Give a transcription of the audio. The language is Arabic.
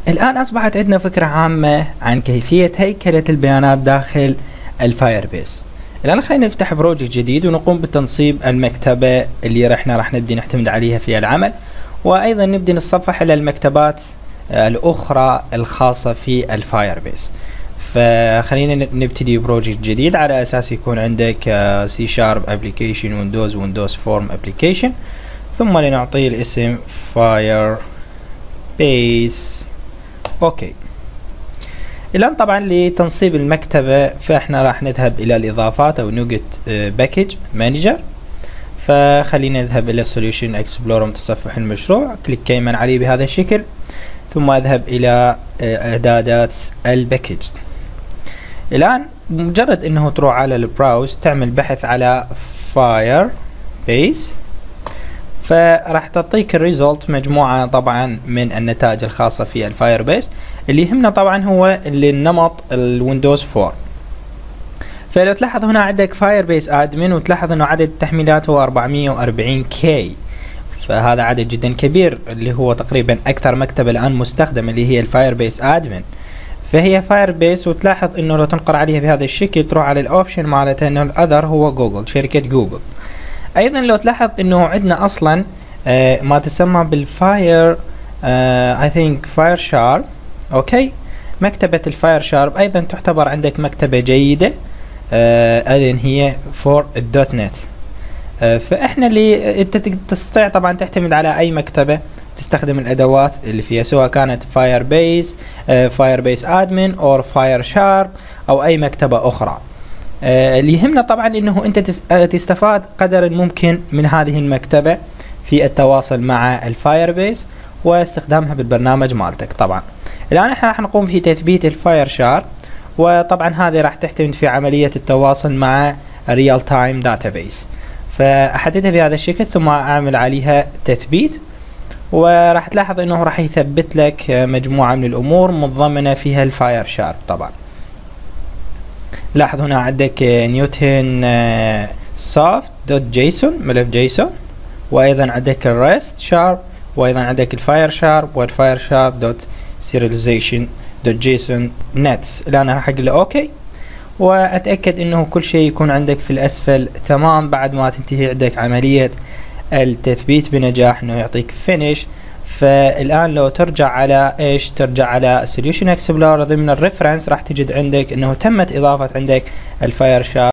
الآن أصبحت عندنا فكرة عامة عن كيفية هيكلة البيانات داخل الفاير بيس. الآن خلينا نفتح بروجكت جديد ونقوم بتنصيب المكتبة اللي راح نبدي نعتمد عليها في العمل، وأيضا نبدي نتصفح إلى المكتبات الأخرى الخاصة في الفاير بيس. فخلينا نبتدي بروجكت جديد على أساس يكون عندك سي شارب ابلكيشن ويندوز فورم ابلكيشن، ثم لنعطيه الاسم فاير بيس. اوكي، الآن طبعا لتنصيب المكتبة فاحنا راح نذهب إلى الإضافات أو نوجت باكج مانجر. فخلينا نذهب إلى سوليوشن اكسبلورر متصفح المشروع، كليك كيمن عليه بهذا الشكل، ثم أذهب إلى إعدادات الباكج. الآن مجرد أنه تروح على البراوز تعمل بحث على فاير بيس، فراح تعطيك الريزولت مجموعة طبعا من النتائج الخاصة في الفاير بيس. اللي يهمنا طبعا هو اللي النمط الويندوز 4. فلو تلاحظ هنا عندك فاير بيس ادمن، وتلاحظ انه عدد التحميلات هو 440K، فهذا عدد جدا كبير، اللي هو تقريبا اكثر مكتبة الان مستخدمة اللي هي الفاير بيس ادمن. فهي فاير بيس، وتلاحظ انه لو تنقر عليها بهذا الشكل تروح على الاوبشن مالتها انه الاذر هو جوجل، شركة جوجل. ايضا لو تلاحظ انه عندنا اصلا ما تسمى بالفاير I think فاير شارب. اوكي، مكتبة الفاير شارب ايضا تعتبر عندك مكتبة جيدة، اذن هي فور الدوت نت. فاحنا اللي انت تستطيع طبعا تعتمد على اي مكتبة تستخدم الادوات اللي فيها، سواء كانت فاير بيس ادمن او فاير شارب او اي مكتبة اخرى. اللي يهمنا طبعا انه انت تستفاد قدر ممكن من هذه المكتبة في التواصل مع الفاير بيس واستخدامها بالبرنامج مالتك. طبعا الان احنا راح نقوم في تثبيت الفاير شارب، وطبعا هذه راح تعتمد في عملية التواصل مع ريال تايم داتابيس. فاحددها بهذا الشكل ثم اعمل عليها تثبيت، وراح تلاحظ انه راح يثبت لك مجموعة من الامور متضمنة فيها الفاير شارب. طبعا لاحظ هنا عندك نيوتن سوفت دوت جيسون، ملف جيسون، وايضا عندك الريست شارب، وايضا عندك الفاير شارب والفاير شارب دوت سيرياليزيشن دوت جيسون نتس. الان راح اقول له اوكي، واتاكد انه كل شيء يكون عندك في الاسفل تمام بعد ما تنتهي عندك عملية التثبيت بنجاح، انه يعطيك فينيش. فالان لو ترجع على ايش، ترجع على سوليوشن اكسبلورر ضمن الريفرنس، راح تجد عندك انه تمت اضافة عندك الفاير شارب